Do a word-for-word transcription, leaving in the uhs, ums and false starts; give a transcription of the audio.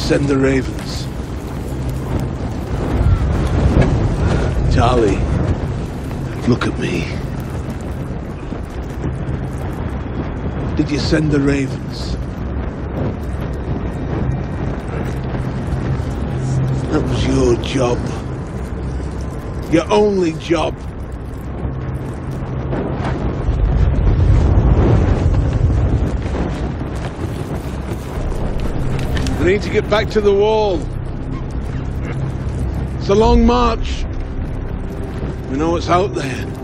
send the ravens? Charlie, look at me. Did you send the ravens? That was your job. Your only job. We need to get back to the wall. It's a long march. We know what's out there.